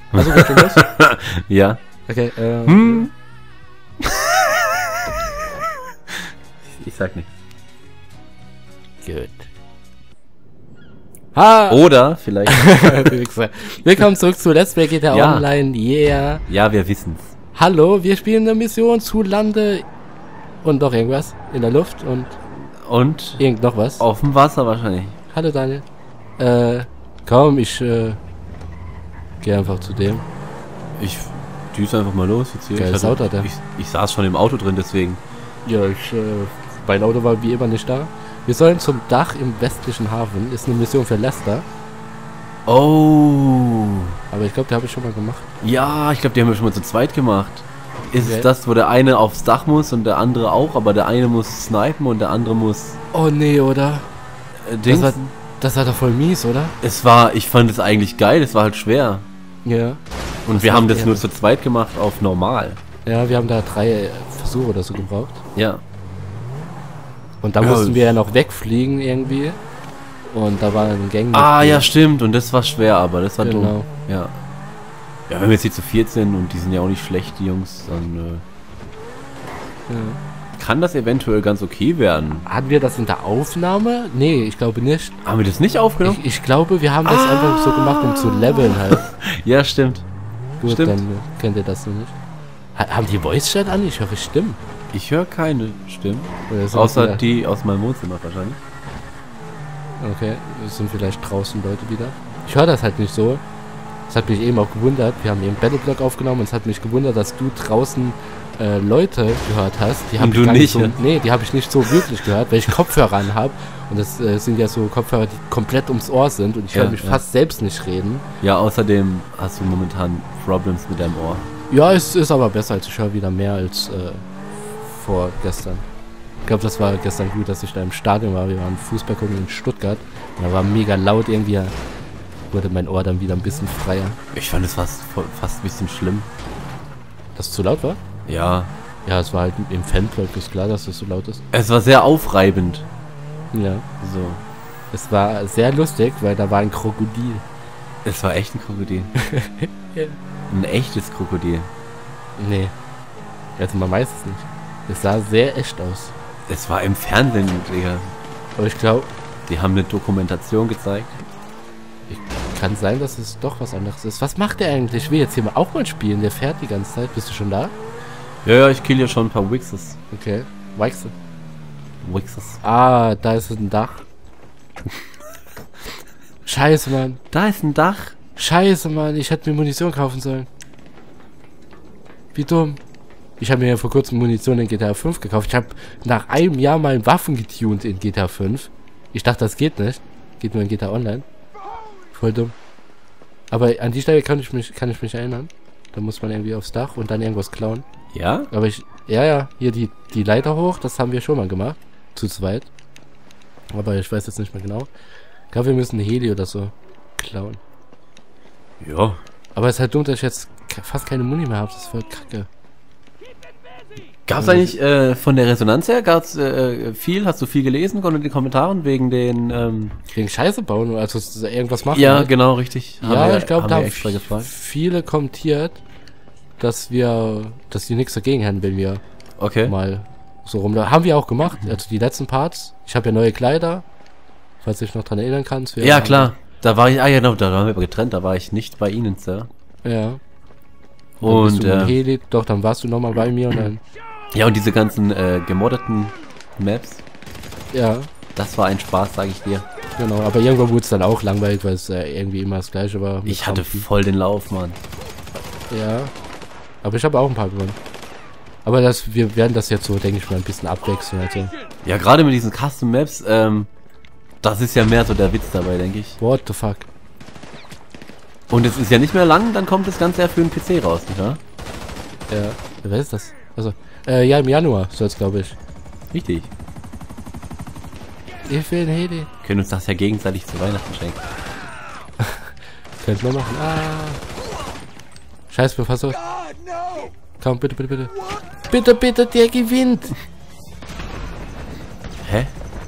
Also geht schon los? Ja. Okay, Ich sag nichts. Gut. Ha! Oder vielleicht... Willkommen zurück zu Let's Play GTA Ja. Online, yeah. Ja, wir wissen's. Hallo, wir spielen eine Mission zu Lande und noch irgendwas in der Luft und Und irgend noch was. auf dem Wasser wahrscheinlich. Hallo Daniel. Komm, ich geh einfach zu dem. Ich düse einfach mal los jetzt hier. Geiles Auto hat er. Ich saß schon im Auto drin, deswegen. Ja, mein Auto war wie immer nicht da. Wir sollen zum Dach im westlichen Hafen. Ist eine Mission für Lester. Oh. Aber ich glaube, die habe ich schon mal gemacht. Ja, ich glaube, die haben wir schon mal zu zweit gemacht. Ist Okay. es das, wo der eine aufs Dach muss und der andere auch, aber der eine muss snipen und der andere muss Oh nee, oder? Dings? Das war doch voll mies, oder? Ich fand es eigentlich geil, es war halt schwer. Ja. Und Das wir war haben das eher- nur zu zweit gemacht auf normal. Ja, wir haben da 3 Versuche oder so gebraucht. Ja. Und da Ja, mussten wir ja noch wegfliegen irgendwie. Und da war ein Gang. Ah, ja, stimmt. Und das war schwer, aber das war dumm. Genau. Ja. Ja, wenn wir jetzt hier zu viert sind und die sind ja auch nicht schlecht, die Jungs, dann Ja. kann das eventuell ganz okay werden. Hatten wir das in der Aufnahme? Nee, ich glaube nicht. Haben wir das nicht aufgenommen? Ich glaube, wir haben das einfach so gemacht, um zu leveln halt. Ja, stimmt. Gut, Stimmt. dann kennt ihr das noch nicht. Haben die Voice Chat an? Ich höre Stimmen. Ich höre keine Stimmen. Oder sind Außer wieder- die aus meinem Wohnzimmer wahrscheinlich. Okay, es sind vielleicht draußen Leute wieder. Ich höre das halt nicht so. Das hat mich eben auch gewundert. Wir haben eben Battleblock aufgenommen und es hat mich gewundert, dass du draußen Leute gehört hast. Die Und habe du ich gar nicht, so, ja? Nee, die habe ich nicht so wirklich gehört, weil ich Kopfhörer an habe. Und das sind ja so Kopfhörer, die komplett ums Ohr sind und ich Ja, höre mich ja. fast selbst nicht reden. Ja, außerdem hast du momentan Problems mit deinem Ohr. Ja, es ist aber besser, als ich höre wieder mehr als vor gestern. Ich glaube, das war gestern gut, dass ich da im Stadion war. Wir waren Fußball gucken in Stuttgart. Und da war mega laut irgendwie. Wurde mein Ohr dann wieder ein bisschen freier. Ich fand es fast ein bisschen schlimm. Dass es zu laut war? Ja. Ja, es war halt im Fanclub, ist klar, dass es so laut ist. Es war sehr aufreibend. Ja. So. Es war sehr lustig, weil da war ein Krokodil. Es war echt ein Krokodil. Ja. Ein echtes Krokodil. Nee. Also man weiß es nicht. Es sah sehr echt aus. Es war im Fernsehen, Digga. Aber ich glaube, Die haben eine Dokumentation gezeigt. kann sein, dass es doch was anderes ist. Was macht der eigentlich? Ich will jetzt hier mal auch mal spielen. Der fährt die ganze Zeit. Bist du schon da? Ja, ich kill ja schon ein paar Wixes. Okay. Weichst du? Wixes. Ah, da ist ein Dach. Scheiße, Mann. Da ist ein Dach. Scheiße, Mann. Ich hätte mir Munition kaufen sollen. Wie dumm. Ich habe mir ja vor kurzem Munition in GTA 5 gekauft. Ich habe nach einem Jahr mal Waffen getuned in GTA 5. Ich dachte, das geht nicht. Geht nur in GTA Online. Voll dumm. Aber an die Stelle kann ich mich erinnern. Da muss man irgendwie aufs Dach und dann irgendwas klauen. Ja? Aber ja, hier die Leiter hoch, das haben wir schon mal gemacht. Zu zweit. Aber ich weiß jetzt nicht mehr genau. Ich glaube, wir müssen eine Heli oder so klauen. Ja. Aber es ist halt dumm, dass ich jetzt fast keine Muni mehr habe. Das ist voll kacke. Gab's eigentlich von der Resonanz her, gab's viel? Hast du viel gelesen unter den Kommentaren wegen den, Gegen Scheiße bauen, also irgendwas machen. Ja, halt. genau, richtig. Ja, ich glaube, da haben extra gefragt. viele kommentiert, dass die nichts dagegen hätten, wenn wir Okay. mal so rum. Haben wir auch gemacht. Also die letzten Parts. Ich habe ja neue Kleider. Falls du dich noch dran erinnern kannst. Wir Ja, haben- klar. Da war ich, ja, genau, da waren wir aber getrennt, da war ich nicht bei Ihnen, Sir. Ja. Und, Bist du mit dem Heli, doch, dann warst du nochmal bei mir und dann. ja, und diese ganzen gemoddeten Maps, Ja, das war ein Spaß, sage ich dir. genau. Aber irgendwann wurde es dann auch langweilig, weil es irgendwie immer das gleiche war. mit Ich hatte Kampfen. voll den Lauf, Mann. Ja. Aber ich habe auch ein paar gewonnen. Aber wir werden das jetzt so, denke ich mal, ein bisschen abwechseln. Also, Ja, gerade mit diesen Custom Maps, das ist ja mehr so der Witz dabei, denke ich. what the fuck? Und es ist ja nicht mehr lang, dann kommt das Ganze ja für den PC raus, nicht wahr? Ja. Wer ist das? Also, ja, im Januar soll es, glaube ich. Richtig. Ich will ein Heli. Wir können uns das ja gegenseitig zu Weihnachten schenken. Könnten wir machen. Ah. Scheiß, bin fast so. Komm, bitte, bitte, bitte. Bitte, bitte, der gewinnt. Hä?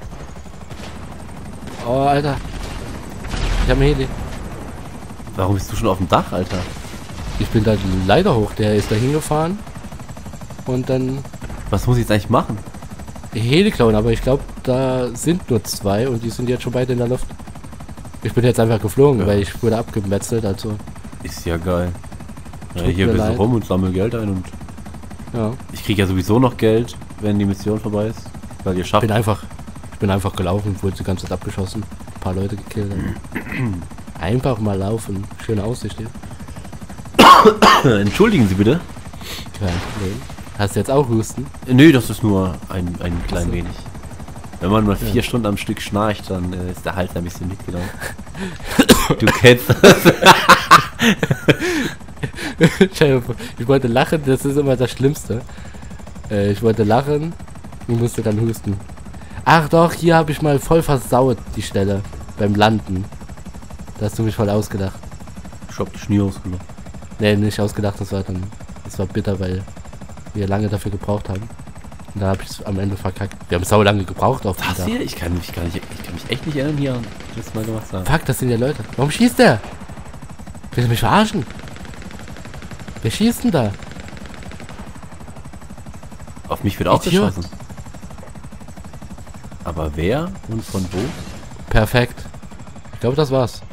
Oh, Alter. Ich habe ein Heli. Warum bist du schon auf dem Dach, Alter? Ich bin da leider hoch. Der ist da hingefahren. Und dann Was muss ich jetzt eigentlich machen? Heli klauen, aber ich glaube, da sind nur 2 und die sind jetzt schon beide in der Luft. Ich bin jetzt einfach geflogen, Ja. weil ich wurde abgemetzelt, also Ist ja geil. Ja, Tut hier mir bist du leid. rum und sammel Geld ein und ja. ich krieg ja sowieso noch Geld, wenn die Mission vorbei ist. Weil ihr schafft. Ich bin einfach gelaufen, wurde die ganze Zeit abgeschossen, ein paar Leute gekillt. Einfach mal laufen, schöne Aussicht hier. Entschuldigen Sie bitte. Kein Problem. Hast du jetzt auch Husten? Nö, das ist nur ein klein so. wenig. Wenn man mal Ja. 4 Stunden am Stück schnarcht, dann ist der Hals ein bisschen mitgelaufen. Du kennst das. Ich wollte lachen, das ist immer das Schlimmste. Ich wollte lachen und musste dann husten. Ach doch, hier habe ich mal voll versaut, die Stelle. Beim Landen. Da hast du mich voll ausgedacht. Ich hab dich nie ausgelacht. Nee, nicht ausgedacht, das war bitter, weil wir lange dafür gebraucht haben. Und da habe ich es am Ende verkackt. Wir haben sau lange gebraucht auf Das den hier? Ich kann mich echt nicht erinnern, hier das mal gemacht zu haben. Fuck, das sind ja Leute. Warum schießt der? Willst du mich verarschen? Wer schießt denn da? Auf mich wird auch Idiot. geschossen. Aber wer und von wo? Perfekt. Ich glaube, das war's.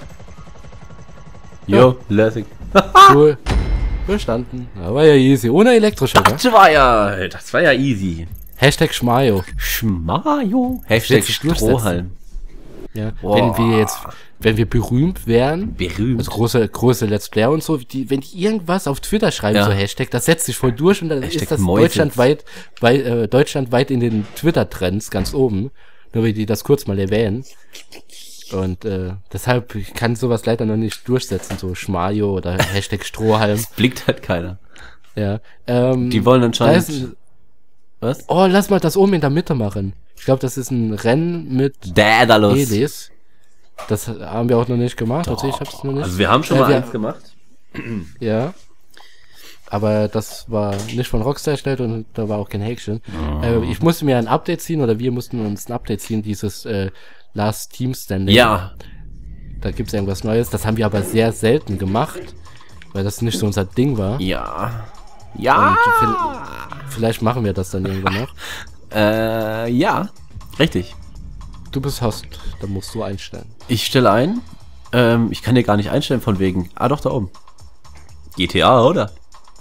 Jo, lässig. Cool. Verstanden. Da war ja easy. Ohne Elektroschocker. Das war ja easy. Hashtag Schmajo. Schmajo. Hashtag Wird sich durchsetzen. Strohhalm. Ja. Boah. Wenn wir berühmt wären, Berühmt. also große Let's Player und so, wenn die irgendwas auf Twitter schreiben, Ja. so Hashtag, das setzt sich voll durch und dann Hashtag ist das Mäusitz. deutschlandweit in den Twitter-Trends ganz oben. Nur wie die das kurz mal erwähnen. Und deshalb kann sowas leider noch nicht durchsetzen, so Schmajo oder Hashtag Strohhalm. Blickt halt keiner. Ja. Die wollen da anscheinend... ist ein, Was? oh, lass mal das oben in der Mitte machen. Ich glaube, das ist ein Rennen mit Daedalus. Helis. Das haben wir auch noch nicht gemacht. Also ich hab's noch nicht. Also wir haben schon Ja, mal wir- eins gemacht. Ja. Aber das war nicht von Rockstar erstellt und da war auch kein Häkchen. Ich musste mir ein Update ziehen oder wir mussten uns ein Update ziehen, dieses Last Team Standing. Ja. Da gibt's irgendwas Neues. Das haben wir aber sehr selten gemacht, weil das nicht so unser Ding war. Ja. Und Ja. vielleicht machen wir das dann irgendwann noch. Ja. Richtig. Du bist Host, da musst du einstellen. Ich stelle ein. Ich kann dir gar nicht einstellen von wegen. Ah, doch, da oben. GTA, oder?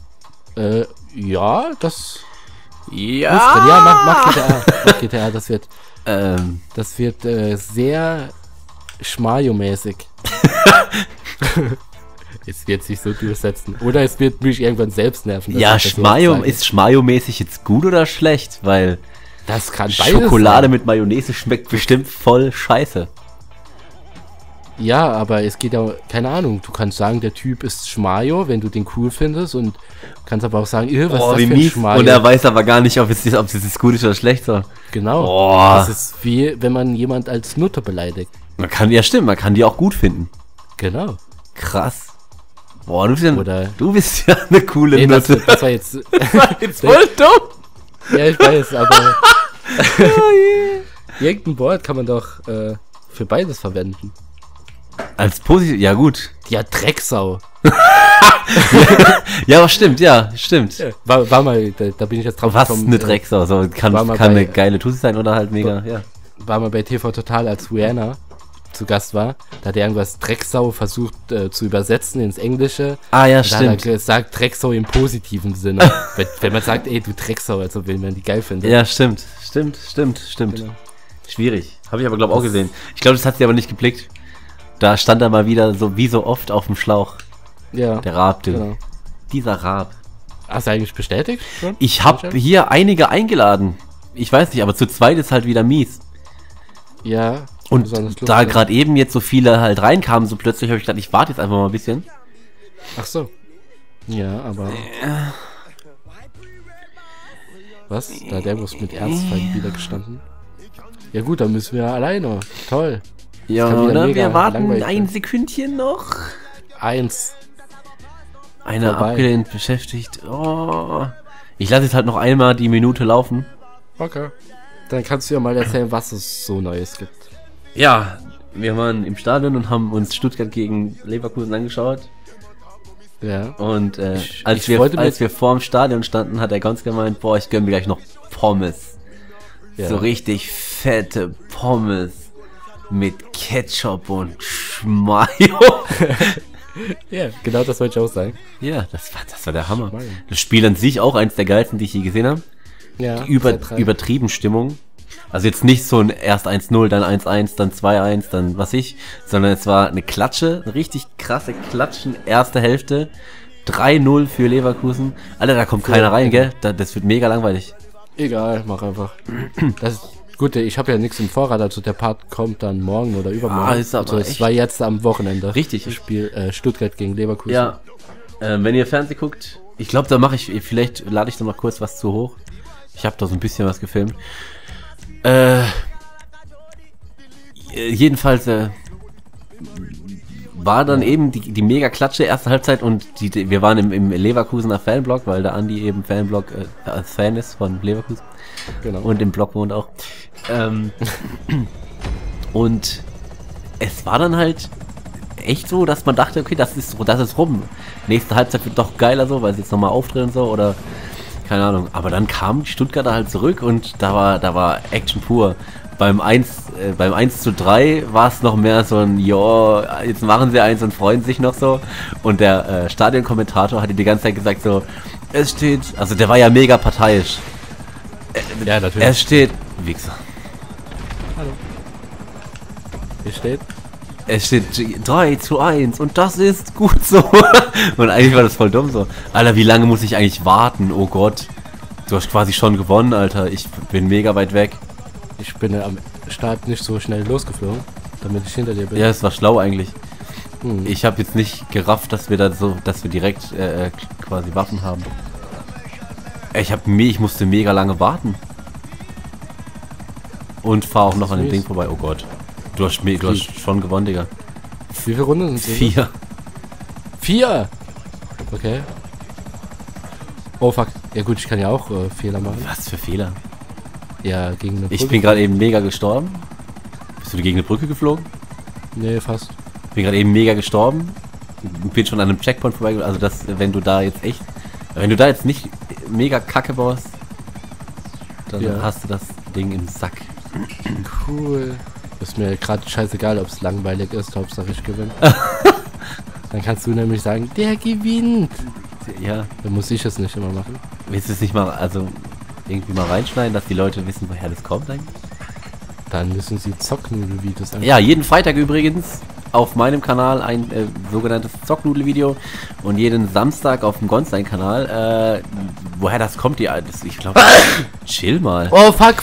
Ja, das Ja. muss drin. Ja, mach GTA. Mach GTA, das wird sehr Schmajo-mäßig. Es wird sich so durchsetzen. Oder es wird mich irgendwann selbst nerven. dass Ja, ich das so Schmajo, sage. ist Schmajo-mäßig jetzt gut oder schlecht? Weil Das kann beides Schokolade sein. mit Mayonnaise schmeckt bestimmt voll scheiße. Ja, aber es geht ja, keine Ahnung, du kannst sagen, der Typ ist Schmajo, wenn du den cool findest und kannst aber auch sagen, was Oh, ist wie das für ein mies. Schmajo? Und er weiß aber gar nicht, ob es jetzt gut ist oder schlecht soll. Genau. Boah. Das ist wie, wenn man jemand als Nutte beleidigt. Man kann, ja stimmt, man kann die auch gut finden. Genau. Krass. Boah, du Oder- bist ja eine coole Nee, das Nutte. war jetzt... Jetzt voll dumm. Ja, ich weiß, aber... Irgendein Wort kann man doch für beides verwenden. Als positiv, ja gut. Ja, Drecksau. Ja, aber stimmt, ja, stimmt. War mal, da bin ich jetzt drauf Was gekommen. eine Drecksau, so kann war mal eine bei- geile Tussi sein oder halt mega, ja. War mal bei TV Total, als Rihanna zu Gast war. Da hat er irgendwas Drecksau versucht zu übersetzen ins Englische. Ah ja, Da hat er stimmt. gesagt Drecksau im positiven Sinne. wenn man sagt, ey, du Drecksau, also wenn man die geil findet. Ja, stimmt. Stimmt. Genau. Schwierig. Habe ich aber glaube auch gesehen. Ich glaube, das hat sie aber nicht geblickt. Da stand er mal wieder so wie so oft auf dem Schlauch. Ja, Der Raab, du. genau. Dieser Raab. Hast du eigentlich bestätigt schon? Ich habe hier einige eingeladen. Ich weiß nicht, aber zu zweit ist halt wieder mies. Ja. Und besonders da lustig. gerade eben jetzt so viele halt reinkamen, so plötzlich habe ich gedacht, ich warte jetzt einfach mal ein bisschen. Ach so. Ja, aber... Was? Da hat irgendwas mit Erzfeind wieder gestanden? Ja gut, dann müssen wir alleine. Toll. Ja, kann wieder oder? mega Wir warten langweilig ein werden. Sekündchen noch. 1. Einer Vorbei. abgelehnt, beschäftigt. Oh. Ich lasse jetzt halt noch einmal die Minute laufen. Okay. Dann kannst du ja mal erzählen, was es so Neues gibt. Ja, wir waren im Stadion und haben uns Stuttgart gegen Leverkusen angeschaut. Ja. Und Ich als wollte wir vorm Stadion standen, hat er ganz gemeint, boah, ich gönn mir gleich noch Pommes. Ja. So richtig fette Pommes mit Ketchup und Mayo. Ja, genau das wollte ich auch sagen. Ja, das war der Hammer. Das Spiel an sich auch eins der geilsten, die ich je gesehen habe. Ja, Die übertrieben Stimmung. Also jetzt nicht so ein erst 1-0, dann 1-1, dann 2-1, dann was ich, sondern es war eine Klatsche, eine richtig krasse Klatschen, erste Hälfte, 3-0 für Leverkusen. Alter, da kommt keiner rein, gell? Das wird mega langweilig. Egal, mach einfach. Das ist gut, ich habe ja nichts im Vorrat, also der Part kommt dann morgen oder übermorgen. ist aber also es echt- war jetzt am Wochenende. Richtig. Das Spiel Stuttgart gegen Leverkusen. Ja, wenn ihr Fernsehen guckt, ich glaube, da mache ich, vielleicht lade ich da noch kurz was zu hoch. Ich habe da so ein bisschen was gefilmt. Jedenfalls war dann eben die mega Klatsche erste Halbzeit und wir waren im Leverkusener Fanblock, weil der Andi eben Fanblock als Fan ist von Leverkusen Genau. und im Block wohnt auch. Und es war dann halt echt so, dass man dachte, okay, das ist rum. Nächste Halbzeit wird doch geiler so, weil sie jetzt nochmal aufdrehen und so oder keine Ahnung. Aber dann kam die Stuttgarter halt zurück und da war Action pur. Beim 1:3 war es noch mehr so ein, jo, jetzt machen sie eins und freuen sich noch so. Und der Stadionkommentator hatte die ganze Zeit gesagt so, es steht, also der war ja mega parteiisch. Ja, natürlich. Es steht, Wichser. Hallo. Hier steht. Es steht 3:1 und das ist gut so. Und eigentlich war das voll dumm so. Alter, wie lange muss ich eigentlich warten? Oh Gott. Du hast quasi schon gewonnen, Alter. Ich bin mega weit weg. Ich bin ja am Start nicht so schnell losgeflogen, damit ich hinter dir bin. Ja, es war schlau eigentlich. Hm. Ich habe jetzt nicht gerafft, dass wir direkt quasi Waffen haben. Ich musste mega lange warten. Und fahr auch noch an dem mies. Ding vorbei. Oh Gott. Du hast schon gewonnen, Digga. Wie viele Runden sind es? 4. 4! Okay. Oh fuck. Ja gut, ich kann ja auch Fehler machen. Was für Fehler. Ja, gegen eine Ich Brücke. bin gerade eben mega gestorben. Bist du gegen eine Brücke geflogen? Nee, fast. Bin gerade eben mega gestorben. Bin schon an einem Checkpoint vorbei. Also wenn du da jetzt nicht mega Kacke baust, dann Ja. hast du das Ding im Sack. Cool. Ist mir gerade scheißegal, ob es langweilig ist, Hauptsache ich gewinne. Dann kannst du nämlich sagen, der gewinnt. Ja, Dann muss ich es nicht immer machen. willst du es nicht mal, also irgendwie mal reinschneiden, dass die Leute wissen, woher das kommt eigentlich? Dann müssen sie Zocknudel-Videos an. Ja, jeden Freitag übrigens auf meinem Kanal ein sogenanntes Zocknudel-Video und jeden Samstag auf dem Gonstein-Kanal. Woher das kommt, ich glaube, chill mal. Oh, fuck.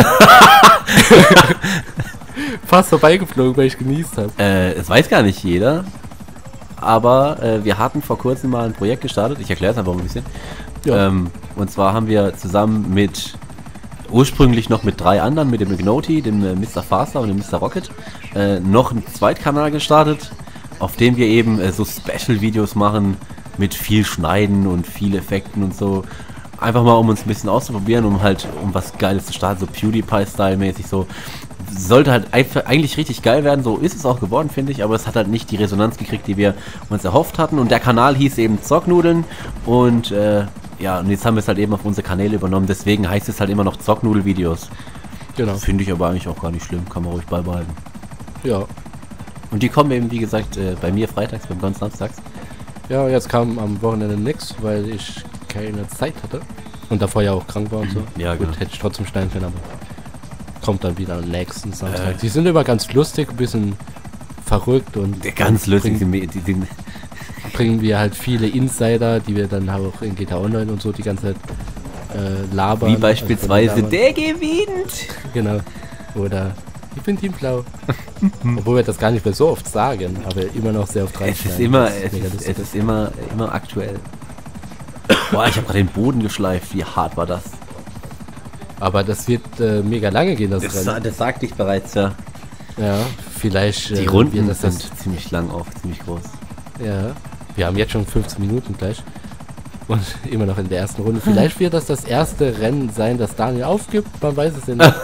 Fast vorbeigeflogen, weil ich genießt habe. Es weiß gar nicht jeder, aber wir hatten vor kurzem mal ein Projekt gestartet. Ich erkläre es einfach ein bisschen. Ja. Und zwar haben wir zusammen ursprünglich noch mit 3 anderen, mit dem Ignoti, dem Mr. Faster und dem Mr. Rocket, noch einen Zweitkanal gestartet, auf dem wir eben so Special-Videos machen mit viel Schneiden und viel Effekten und so. Einfach mal, um uns ein bisschen auszuprobieren, um was Geiles zu starten, so PewDiePie-Style-mäßig so. Sollte halt eigentlich richtig geil werden, so ist es auch geworden, finde ich, aber es hat halt nicht die Resonanz gekriegt, die wir uns erhofft hatten. Und der Kanal hieß eben Zocknudeln und und jetzt haben wir es halt eben auf unsere Kanäle übernommen, deswegen heißt es halt immer noch Zocknudel-Videos. Genau. Finde ich aber eigentlich auch gar nicht schlimm, kann man ruhig beibehalten. Ja. Und die kommen eben, wie gesagt, bei mir freitags, beim Gon samstags. Ja, jetzt kam am Wochenende nix, weil ich keine Zeit hatte. Und davor ja auch krank war und so. Ja, gut, genau. hätte ich trotzdem schneiden können, aber kommt dann wieder am nächsten Samstag. Die sind immer ganz lustig, ein bisschen verrückt und Ganz lustig, bringen wir halt viele Insider, die wir dann auch in GTA Online und so die ganze Zeit labern. wie beispielsweise, also der gewinnt! Genau. Oder ich bin Team Blau. Obwohl wir das gar nicht mehr so oft sagen, aber immer noch sehr oft Es reinschneiden. ist immer, Das mega lustig. es ist immer aktuell. Boah, ich habe gerade den Boden geschleift, wie hart war das? Aber das wird mega lange gehen, das Rennen. Das sagte ich bereits, ja. Ja, vielleicht Die Runden wird das sind ziemlich lang auch, ziemlich groß. Ja, wir haben jetzt schon 15 Minuten gleich. Und immer noch in der ersten Runde. Vielleicht wird das erste Rennen sein, das Daniel aufgibt. Man weiß es ja nicht.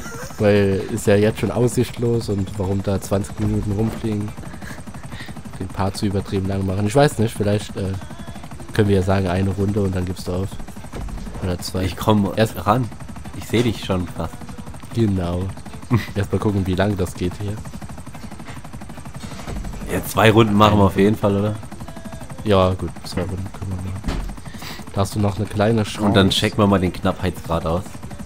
Weil ist ja jetzt schon aussichtslos und warum da 20 Minuten rumfliegen. Den Part zu übertrieben lang machen. Ich weiß nicht, vielleicht können wir ja sagen, eine Runde und dann gibst du auf. Oder 2. Ich komme erst ran. Ich sehe dich schon fast. Genau. Erstmal gucken, wie lang das geht hier. Ja, 2 Runden machen wir auf jeden Fall, oder? Ja, gut, 2 Runden können wir machen. Da hast du noch eine kleine Chance. Und dann checken wir mal den Knappheitsgrad aus.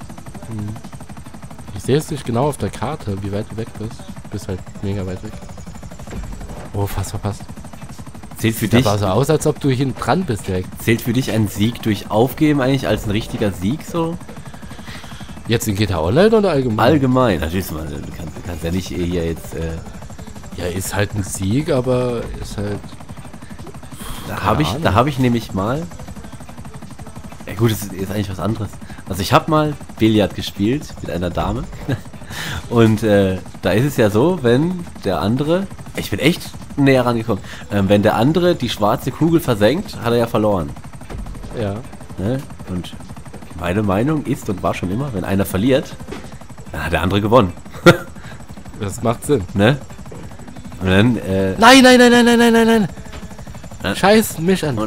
Ich sehe es nicht genau auf der Karte, wie weit du weg bist. Du bist halt mega weit weg. Oh, fast verpasst. Zählt für Das dich, sah so aus, als ob du hinten dran bist direkt. zählt für dich ein Sieg durch Aufgeben eigentlich als ein richtiger Sieg so? Jetzt in GTA Online oder allgemein? Allgemein. Natürlich, du kannst ja nicht hier jetzt... Ja, ist halt ein Sieg, aber ist halt... Da habe ich nämlich mal... Ja gut, das ist eigentlich was anderes. Also ich habe mal Billard gespielt mit einer Dame. Und da ist es ja so, wenn der andere... Ich bin echt näher rangekommen. Wenn der andere die schwarze Kugel versenkt, hat er ja verloren. Ja. Ne? Und meine Meinung ist und war schon immer, wenn einer verliert, dann hat der andere gewonnen. Das macht Sinn. Ne? Und dann... Nein, nein, nein, nein, nein, nein, nein, nein. Scheiß mich an. Und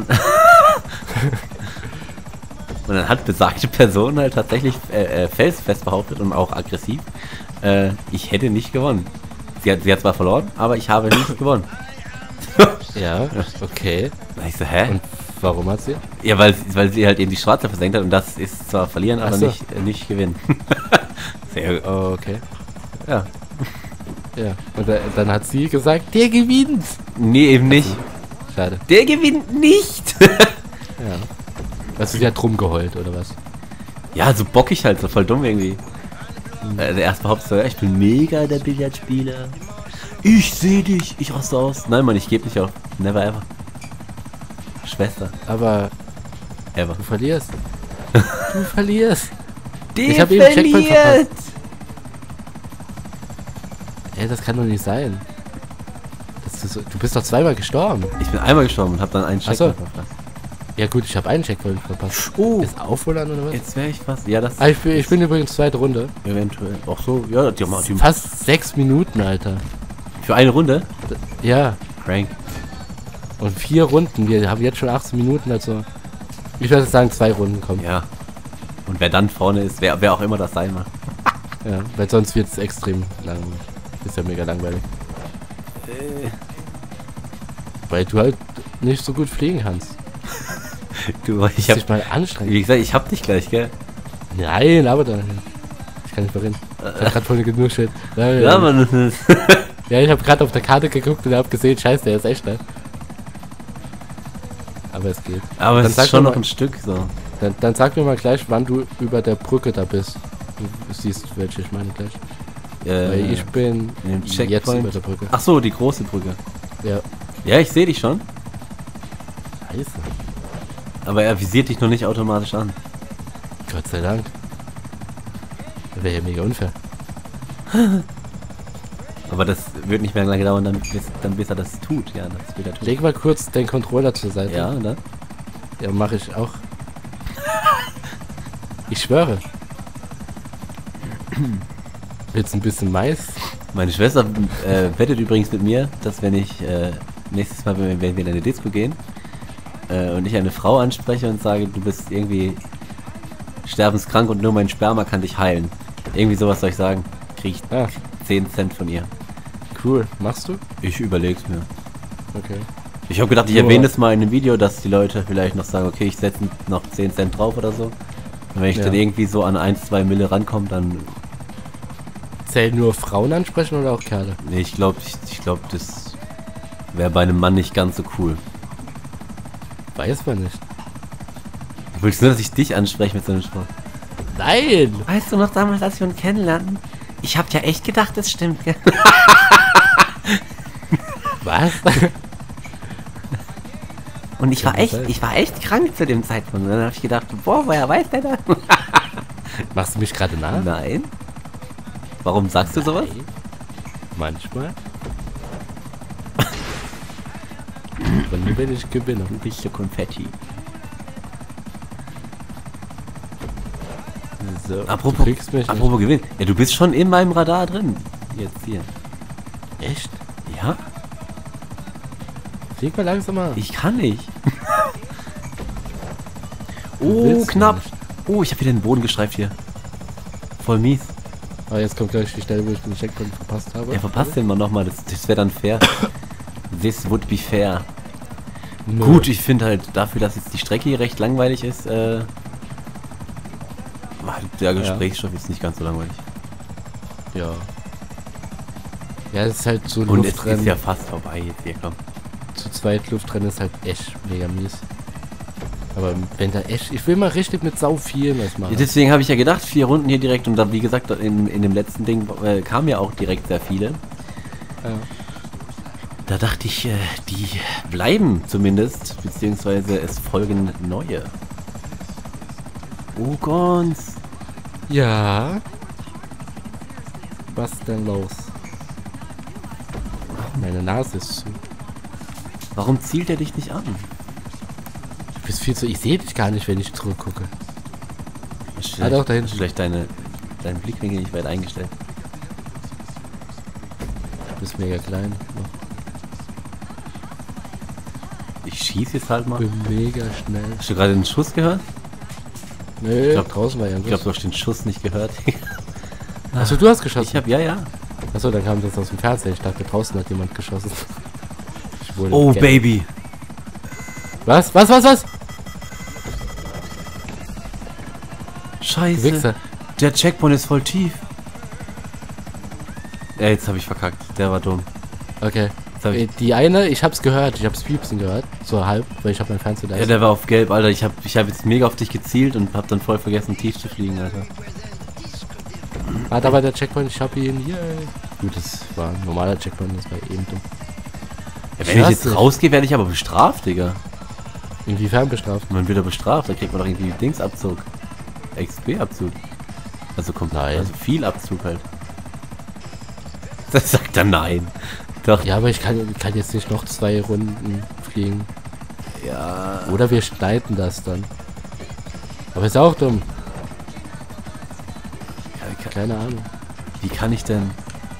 dann hat besagte Person halt tatsächlich felsenfest behauptet und auch aggressiv, ich hätte nicht gewonnen. Sie hat zwar verloren, aber ich habe nicht gewonnen. Ja, okay. Da ich so, hä? Und warum hat sie? Ja, weil sie halt eben die Schwarze versenkt hat und das ist zwar verlieren, aber Ach so. nicht gewinnen. Sehr Oh, okay. ja. Ja. Und dann hat sie gesagt, der gewinnt. Nee, eben nicht. Schade. Der gewinnt nicht! Ja. Also sie hat rumgeheult, oder was? Ja, so bockig halt, so voll dumm irgendwie. Der erste behauptet so, ja, ich bin mega der Billardspieler. Ich sehe dich, ich raste aus. Nein, Mann, ich gebe nicht auf. Never ever. Schwester. Aber Ever. du verlierst. Du verlierst. Der Ich habe eben Checkpoint verpasst. Ey, das kann doch nicht sein. Du bist doch zweimal gestorben. Ich bin einmal gestorben und habe dann einen Ach so. Checkpoint verpasst. Ja gut, ich habe einen Checkpoint verpasst. Oh, Ist Aufholen oder was? jetzt wäre ich fast... Ja, das Ah, ich bin übrigens zweite Runde. eventuell. Ach so, ja, die Fast 6 Minuten, Alter. für eine Runde? Ja. Crank. Und 4 Runden. Wir haben jetzt schon 18 Minuten, also... Ich würde sagen, 2 Runden kommen. Ja. Und wer dann vorne ist, wer auch immer das sein mag. Ja, weil sonst wird es extrem lang. Ist ja mega langweilig. Weil du halt nicht so gut fliegen kannst. Du, ich Muss hab... dich mal anstrengen. Wie gesagt, ich hab dich gleich, gell? Nein, aber dann. Ich kann nicht mehr reden. Ich hab grad voll genuschelt. Ja, Mann. Ja, ich hab grad auf der Karte geguckt und hab gesehen, scheiße, der ist echt schnell. Aber es geht. Aber Dann es sag ist schon mir noch mal- ein Stück so. Dann sag mir mal gleich, wann du über der Brücke da bist. Du siehst, welche ich meine gleich. Weil ich bin im jetzt Checkpoint. über der Brücke. Ach so, die große Brücke. Ja. Ja, ich sehe dich schon. Scheiße. Aber er visiert dich noch nicht automatisch an. Gott sei Dank. Das wäre ja mega unfair. Aber das wird nicht mehr lange dauern, bis er das tut. Ja, das wird er tun. Leg mal kurz den Controller zur Seite. Ja, und dann? Ja, mache ich auch. Ich schwöre. Willst ein bisschen Mais? Meine Schwester wettet übrigens mit mir, dass wenn ich nächstes Mal, wenn wir in eine Disco gehen und ich eine Frau anspreche und sage, du bist irgendwie sterbenskrank und nur mein Sperma kann dich heilen. Irgendwie sowas soll ich sagen. Krieg ich Ah, 10 Cent von ihr. cool. Machst du? Ich überleg's mir. Okay. Ich habe gedacht, ich Nur- erwähne es mal in einem Video, dass die Leute vielleicht noch sagen, okay, ich setze noch 10 Cent drauf oder so. Und wenn ich Ja. dann irgendwie so an 1, 2 Mille rankomme, dann... Zählen nur Frauen ansprechen oder auch Kerle? Nee, ich glaube, das wäre bei einem Mann nicht ganz so cool. Weiß man nicht. Du willst nur, dass ich dich anspreche mit so einem Spruch. Nein! Weißt du noch damals, als wir uns kennenlernten? Ich hab ja echt gedacht, das stimmt, gell? Was? Und ich Kann war sein. echt krank zu dem Zeitpunkt. Und dann habe ich gedacht, boah, woher weiß der das? Machst du mich gerade nach? Nein. Warum sagst du sowas? Manchmal. Aber nur wenn ich gewinne. Du bist so Konfetti. So, Apropos, du kriegst mich apropos Gewinn. Ja, du bist schon in meinem Radar drin. Jetzt hier. nicht. Echt? Ja? Flieg mal langsamer. Ich kann nicht. Du Oh, willst knapp. nicht. Oh, ich habe wieder den Boden gestreift hier. Voll mies. Aber jetzt kommt gleich die Stelle, wo ich den Checkpoint verpasst habe. Ja, verpasst den mal nochmal. Das wäre dann fair. This would be fair. Nö. Gut, ich finde halt dafür, dass jetzt die Strecke hier recht langweilig ist, der Gesprächsstoff ist nicht ganz so langweilig. Ja. Ja, es ist halt so Und es Luftrennen. ist ja fast vorbei jetzt hier, komm. Zu zweit Luftrennen ist halt echt mega mies. Aber wenn da echt... Ich will mal richtig mit sau vielen was machen. Ja, deswegen habe ich ja gedacht, 4 Runden hier direkt und dann, wie gesagt, in dem letzten Ding kamen ja auch direkt sehr viele. Ja. Da dachte ich, die bleiben zumindest, beziehungsweise es folgen neue. Oh Gons. Ja. Was denn los? Meine Nase ist zu. Warum zielt er dich nicht an? Du bist viel zu... Ich sehe dich gar nicht, wenn ich zurückgucke. Vielleicht, doch, da hinten. vielleicht deinen Blickwinkel nicht weit eingestellt. Du bist mega klein. Ich schieße jetzt halt mal. Ich bin mega schnell. Hast du gerade den Schuss gehört? Nö, Ich glaub, draußen war ja ein Ich glaube, du hast den Schuss nicht gehört. Achso, du hast geschossen? Ich habe, ja. Achso, dann kam das aus dem Fernseher. Ich dachte, draußen hat jemand geschossen. Ich wurde Oh, ge- Baby. Was? Du Scheiße. Wichser. Der Checkpoint ist voll tief. Ja, jetzt habe ich verkackt. Der war dumm. Okay. Jetzt hab ich, Die eine, ich hab's gehört. Ich hab's piepsen gehört. So halb, weil ich hab mein Fernseher da. ja, der war auf gelb, Alter. Ich hab jetzt mega auf dich gezielt und hab dann voll vergessen, tief zu fliegen, Alter. Ah, da war der Checkpoint. Ich hab ihn. Yay. Gut, das war ein normaler Checkpoint. Das war eben dumm. Ja, wenn ich weiß jetzt nicht. rausgehe, werde ich aber bestraft, Digga. Inwiefern bestraft? Man wird ja bestraft, da kriegt man doch irgendwie Dingsabzug. XP-Abzug. Also kommt Nein. also viel Abzug halt. Das sagt er nein. Doch. Ja, aber ich kann jetzt nicht noch 2 Runden fliegen. Ja. Oder wir schneiden das dann. Aber ist auch dumm. Keine Ahnung. Wie kann ich denn?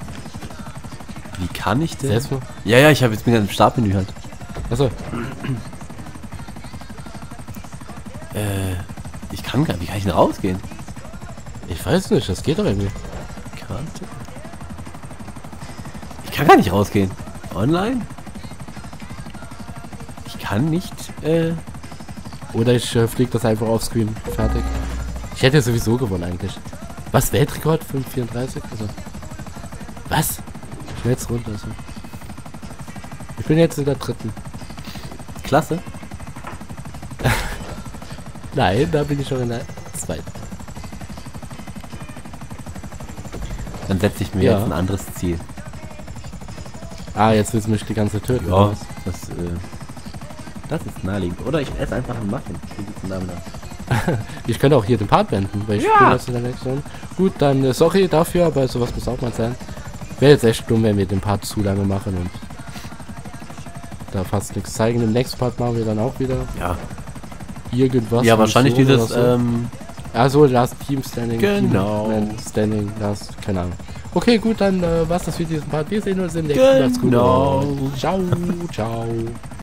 Selbst mal. Ja, ich habe jetzt wieder im Startmenü halt. Achso. Ich kann gar nicht. Wie kann ich denn rausgehen? Ich weiß nicht, das geht doch irgendwie. Karte. Ich kann gar nicht rausgehen. Online? Ich kann nicht, Oder ich fliege das einfach offscreen. Fertig. Ich hätte ja sowieso gewonnen eigentlich. Was? Weltrekord? 5,34? Also. Was? Schnellst runter. Also. Ich bin jetzt in der 3. Klasse. Nein, da bin ich schon in der 2. Dann setze ich mir Ja. jetzt ein anderes Ziel. Ah, jetzt willst du mich die ganze töten. Ja, oder was? das ist naheliegend. Oder ich esse einfach einen Muffin. Wie sieht's denn damit aus? Ich könnte auch hier den Part beenden, weil ich Ja. bin jetzt in der nächsten. Gut, dann sorry dafür, aber sowas muss auch mal sein. Wäre jetzt echt dumm, wenn wir den Part zu lange machen und da fast nichts zeigen. Im nächsten Part machen wir dann auch wieder Ja. irgendwas. Ja, wahrscheinlich Mission dieses, oder so. Also Last Team Standing. Genau. Team Standing, Last, keine Ahnung. Okay, gut, dann war's das für diesen Part. Wir sehen uns im nächsten. Macht's gut. Genau. Ciao, ciao.